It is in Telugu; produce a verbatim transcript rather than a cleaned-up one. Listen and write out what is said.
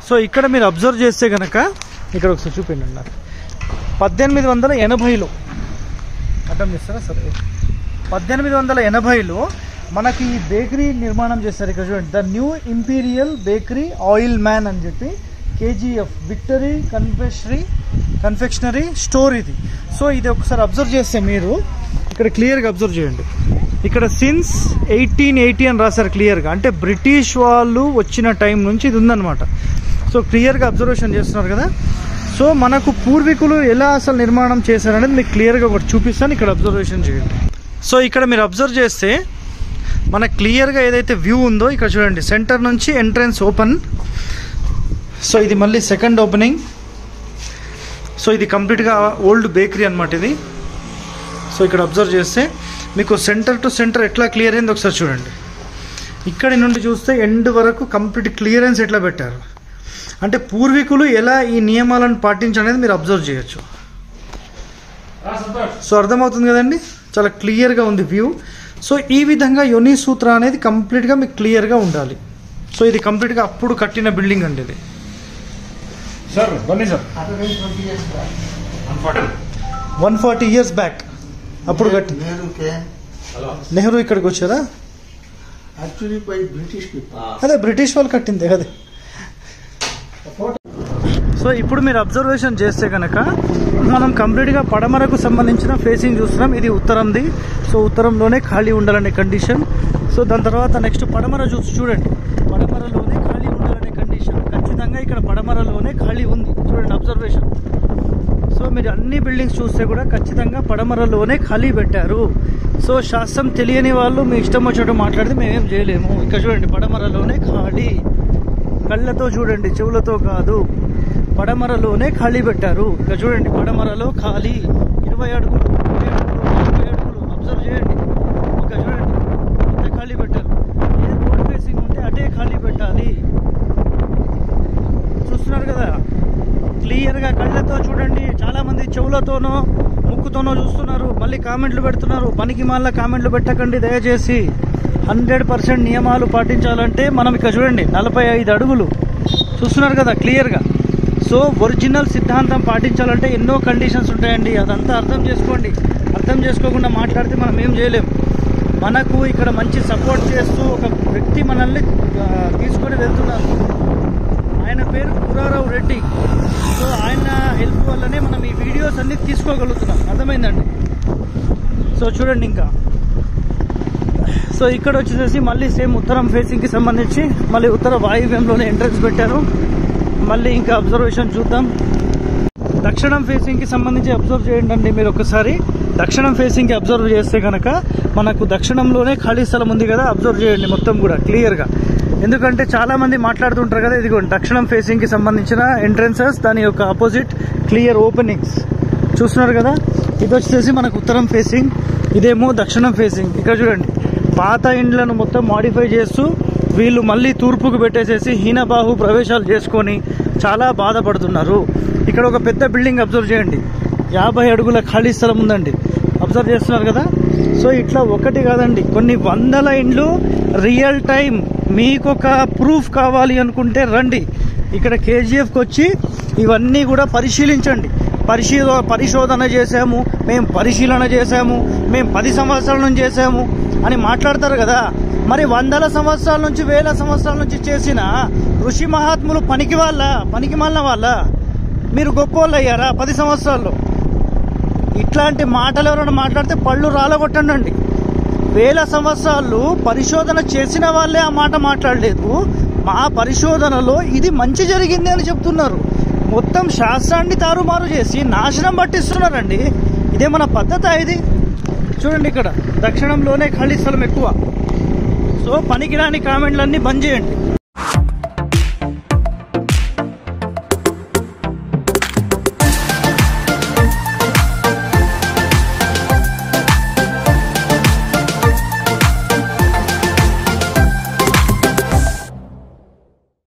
సో ఇక్కడ మీరు అబ్జర్వ్ చేస్తే కనుక ఇక్కడ ఒకసారి చూపించండి నాకు పద్దెనిమిది వందల ఎనభైలో అర్థం చేస్తారా సరే పద్దెనిమిది వందల ఎనభైలో మనకి ఈ బేకరీ నిర్మాణం చేస్తారు. ఇక్కడ చూడండి, the new imperial bakery oil man అని చెప్పి KGF victory confectionery confectionery store ఇది. సో ఇది ఒకసారి అబ్జర్వ్ చేస్తే మీరు ఇక్కడ క్లియర్గా అబ్జర్వ్ చేయండి. ఇక్కడ సిన్స్ ఎయిటీన్ ఎయిటీ అని రాశారు క్లియర్గా, అంటే బ్రిటిష్ వాళ్ళు వచ్చిన టైం నుంచి ఇది ఉందన్నమాట. సో క్లియర్గా అబ్జర్వేషన్ చేస్తున్నారు కదా. సో మనకు పూర్వీకులు ఎలా అసలు నిర్మాణం చేశారనేది మీకు క్లియర్గా ఒకటి చూపిస్తాను, ఇక్కడ అబ్జర్వేషన్ చేయండి. సో ఇక్కడ మీరు అబ్జర్వ్ చేస్తే మనకు క్లియర్గా ఏదైతే వ్యూ ఉందో ఇక్కడ చూడండి, సెంటర్ నుంచి ఎంట్రన్స్ ఓపెన్. సో ఇది మళ్ళీ సెకండ్ ఓపెనింగ్. సో ఇది కంప్లీట్గా ఓల్డ్ బేకరీ అనమాట ఇది. సో ఇక్కడ అబ్జర్వ్ చేస్తే మీకు సెంటర్ టు సెంటర్ ఎట్లా క్లియర్ అయింది ఒకసారి చూడండి. ఇక్కడి నుండి చూస్తే ఎండ్ వరకు కంప్లీట్ క్లియరెన్స్ ఎట్లా పెట్టారు, అంటే పూర్వీకులు ఎలా ఈ నియమాలను పాటించనేది మీరు అబ్జర్వ్ చేయొచ్చు. సో అర్థమవుతుంది కదండి, చాలా క్లియర్గా ఉంది వ్యూ. సో ఈ విధంగా యోని సూత్ర అనేది కంప్లీట్గా మీకు క్లియర్గా ఉండాలి. సో ఇది కంప్లీట్గా అప్పుడు కట్టిన బిల్డింగ్ అండి ఇది. Sir Bunny sir one forty years back అప్పుడు కట్టి నెహ్రూ ఇక్కడికి వచ్చారా? అదే బ్రిటిష్ వాళ్ళు కట్టింది అదే. సో ఇప్పుడు మీరు అబ్జర్వేషన్ చేస్తే కనుక మనం కంప్లీట్గా పడమరకు సంబంధించిన ఫేసింగ్ చూస్తున్నాం. ఇది ఉత్తరంది. సో ఉత్తరంలోనే ఖాళీ ఉండాలనే కండిషన్. సో దాని తర్వాత నెక్స్ట్ పడమర చూసి చూడండి, పడమరలోనే ఖాళీ ఉండాలనే కండిషన్. ఖచ్చితంగా ఇక్కడ పడమరలోనే ఖాళీ ఉంది చూడండి అబ్జర్వేషన్. సో మీరు అన్ని బిల్డింగ్స్ చూస్తే కూడా ఖచ్చితంగా పడమరలోనే ఖాళీ పెట్టారు. సో శాస్త్రం తెలియని వాళ్ళు మీ ఇష్టం వచ్చేటట్టు మాట్లాడితే మేమేం చేయలేము. ఇక్కడ చూడండి, పడమరలోనే ఖాళీ, కళ్ళతో చూడండి చెవులతో కాదు, పడమరలోనే ఖాళీ పెట్టారు. ఇక్కడ చూడండి, పడమరలో ఖాళీ ఇరవై అడుగులు ఇరవై అడుగులు నలభై అడుగులు అబ్జర్వ్ చేయండి. ఇక్కడ చూడండి ఇంత ఖాళీ పెట్టారు. ఏ రోడ్ ఫేసింగ్ ఉంటే అటే ఖాళీ పెట్టాలి. చూస్తున్నారు కదా క్లియర్గా, కళ్ళతో చూడండి. చాలా మంది చెవులతోనో ముక్కుతోనో చూస్తున్నారు, మళ్ళీ కామెంట్లు పెడుతున్నారు. పనికి మాల కామెంట్లు పెట్టకండి దయచేసి. హండ్రెడ్ పర్సెంట్ నియమాలు పాటించాలంటే మనం ఇక్కడ చూడండి నలభై ఐదు అడుగులు చూస్తున్నారు కదా క్లియర్గా. సో ఒరిజినల్ సిద్ధాంతం పాటించాలంటే ఎన్నో కండిషన్స్ ఉంటాయండి, అదంతా అర్థం చేసుకోండి. అర్థం చేసుకోకుండా మాట్లాడితే మనం ఏం చేయలేం. మనకు ఇక్కడ మంచి సపోర్ట్ చేస్తూ ఒక వ్యక్తి మనల్ని తీసుకొని వెళ్తున్నారు. ఆయన పేరు పురారావు రెడ్డి. సో ఆయన హెల్ప్ వల్లనే మనం ఈ వీడియోస్ అన్ని తీసుకోగలుగుతున్నాం. అర్థమైందండి. సో చూడండి ఇంకా. సో ఇక్కడ వచ్చేసేసి మళ్ళీ సేమ్ ఉత్తరం ఫేసింగ్కి సంబంధించి మళ్ళీ ఉత్తర వాయువ్యంలోనే ఎంట్రన్స్ పెట్టారు. మళ్ళీ ఇంకా అబ్జర్వేషన్ చూద్దాం. దక్షిణం ఫేసింగ్కి సంబంధించి అబ్జర్వ్ చేయండి అండి మీరు ఒకసారి. దక్షిణం ఫేసింగ్కి అబ్జర్వ్ చేస్తే కనుక మనకు దక్షిణంలోనే ఖాళీ స్థలం ఉంది కదా, అబ్జర్వ్ చేయండి మొత్తం కూడా క్లియర్గా. ఎందుకంటే చాలా మంది మాట్లాడుతుంటారు కదా, ఇదిగోండి దక్షిణం ఫేసింగ్కి సంబంధించిన ఎంట్రన్సెస్, దాని యొక్క ఆపోజిట్ క్లియర్ ఓపెనింగ్స్ చూస్తున్నారు కదా. ఇది వచ్చేసి మనకు ఉత్తరం ఫేసింగ్, ఇదేమో దక్షిణం ఫేసింగ్. ఇక్కడ చూడండి, పాత ఇండ్లను మొత్తం మాడిఫై చేస్తూ వీళ్ళు మళ్ళీ తూర్పుకు పెట్టేసేసి హీనబాహు ప్రవేశాలు చేసుకొని చాలా బాధపడుతున్నారు. ఇక్కడ ఒక పెద్ద బిల్డింగ్ అబ్జర్వ్ చేయండి, యాభై అడుగుల ఖాళీ స్థలం ఉందండి. అబ్జర్వ్ చేస్తున్నారు కదా. సో ఇట్లా ఒకటి కాదండి, కొన్ని వందల ఇండ్లు రియల్ టైం. మీకు ఒక ప్రూఫ్ కావాలి అనుకుంటే రండి ఇక్కడ కేజీఎఫ్కి వచ్చి ఇవన్నీ కూడా పరిశీలించండి. పరిశీల పరిశోధన చేశాము, మేము పరిశీలన చేశాము, మేము పది సంవత్సరాల నుంచి చేశాము అని మాట్లాడతారు కదా. మరి వందల సంవత్సరాల నుంచి వేల సంవత్సరాల నుంచి చేసిన ఋషి మహాత్ములు పనికి వాళ్ళ పనికి మాలిన వాళ్ళ మీరు గొప్ప వాళ్ళు అయ్యారా పది సంవత్సరాల్లో? ఇట్లాంటి మాటలు ఎవరైనా మాట్లాడితే పళ్ళు రాలగొట్టండి. వేల సంవత్సరాలు పరిశోధన చేసిన వాళ్ళే ఆ మాట మాట్లాడలేదు. మా పరిశోధనలో ఇది మంచి జరిగింది అని చెప్తున్నారు. మొత్తం శాస్త్రాన్ని తారుమారు చేసి నాశనం పట్టిస్తున్నారండి. ఇదే మన పద్ధత ఇది. చూడండి ఇక్కడ దక్షిణంలోనే ఖాళీ స్థలం ఎక్కువ. సో పనికిరాని కామెంట్లన్నీ బంద్ చేయండి.